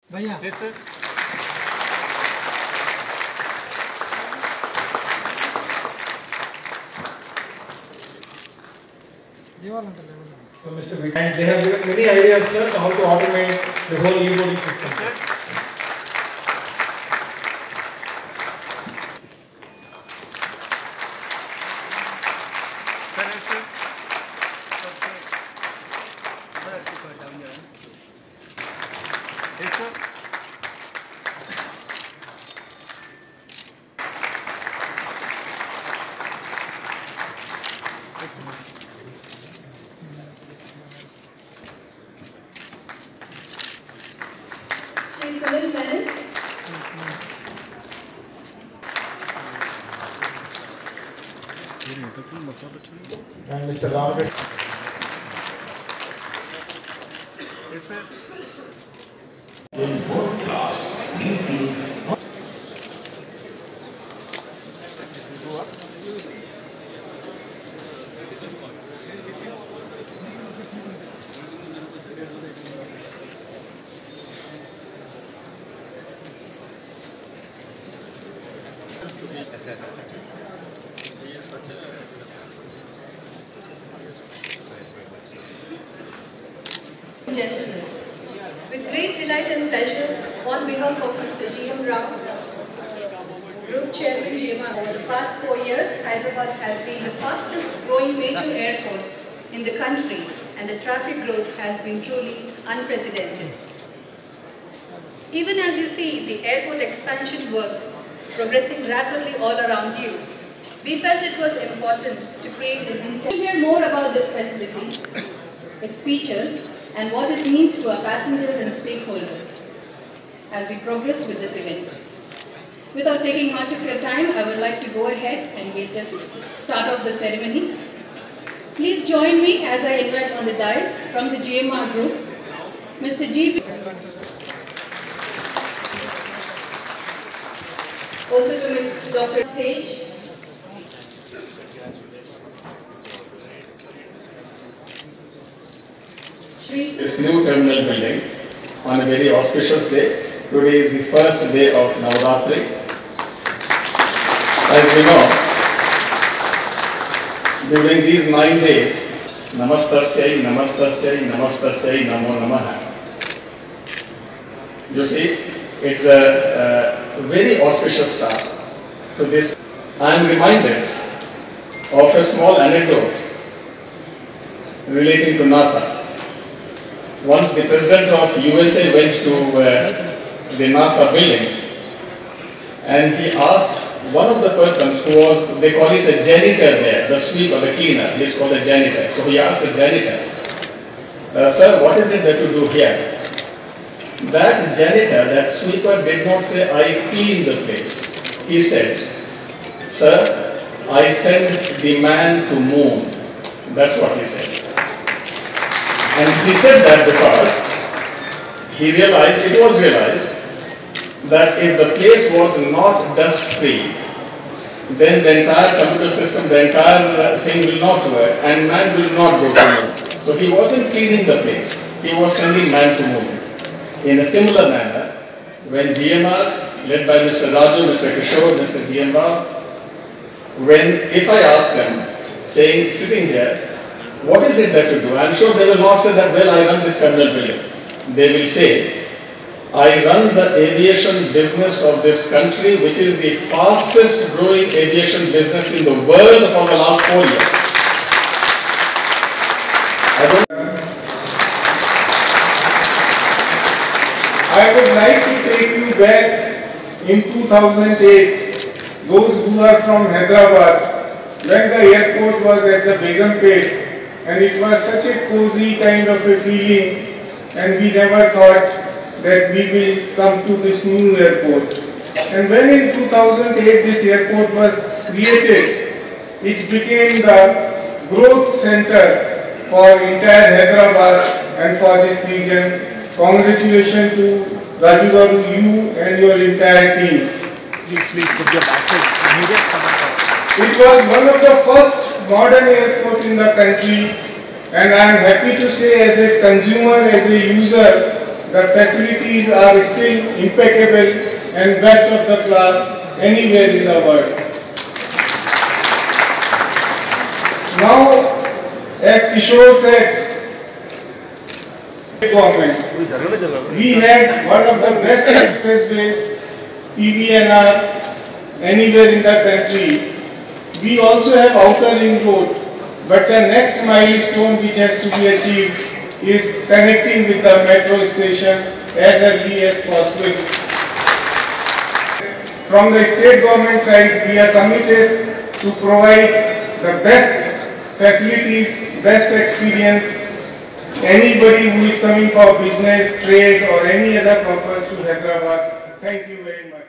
भैया Yes, sir. So Mr. Vijay, and they have given many ideas, sir, on how to automate the whole e-boarding system. Sir. Sir, yes, sir. Yes, sir. Sunil Menen. And Mr. Rajiv. Yes, sir. Gentlemen, with great delight and pleasure, on behalf of Mr. GMR, Group Chairman GMR, over the past 4 years, Hyderabad has been the fastest growing major airport in the country, and the traffic growth has been truly unprecedented. Even as you see the airport expansion works progressing rapidly all around you, we felt it was important to create an intent. To hear more about this facility, its features, and what it means to our passengers and stakeholders as we progress with this event. Without taking much of your time, I would like to go ahead and we'll just start off the ceremony. Please join me as I invite on the dais from the GMR Group, Mr. G. Also to Ms. Dr. Stage. This new terminal building on a very auspicious day. Today is the first day of Navaratri. As you know, during these 9 days, Namastasya, Namastasya, Namastasya, Namo Namaha. You see, it's a very auspicious start to this. I am reminded of a small anecdote relating to NASA. Once the president of USA went to the NASA building and he asked one of the persons who was, they call it a janitor there, the sweeper, the cleaner, it's called a janitor. So he asked the janitor, sir, what is it that you do here? That janitor, that sweeper did not say, I clean the place. He said, sir, I send the man to moon. That's what he said. And he said that because he realized, it was realized, that if the place was not dust free, then the entire computer system, the entire thing will not work and man will not go to moon. So he wasn't cleaning the place, he was sending man to moon. In a similar manner, when GMR, led by Mr. Raju, Mr. Kishore, Mr. GMR, if I ask them, saying, sitting here, what is it that you do? I am sure they will not say that, well, I run this terminal building. They will say, I run the aviation business of this country, which is the fastest growing aviation business in the world for the last 4 years. I would like to take you back in 2008, those who are from Hyderabad, when the airport was at the Begumpet, and it was such a cozy kind of a feeling, and we never thought that we will come to this new airport. And when in 2008 this airport was created, it became the growth center for entire Hyderabad and for this region. Congratulations to Rajiv, you and your entire team. Please put your back. It was one of the first modern airport in the country, and I am happy to say, as a consumer, as a user, the facilities are still impeccable and best of the class anywhere in the world. Now, as Kishore said, government, we had one of the best expressways, PVNR, anywhere in the country. We also have outer ring road, but the next milestone which has to be achieved is connecting with the metro station as early as possible. From the state government side, we are committed to provide the best facilities, best experience. Anybody who is coming for business, trade or any other purpose to Hyderabad, thank you very much.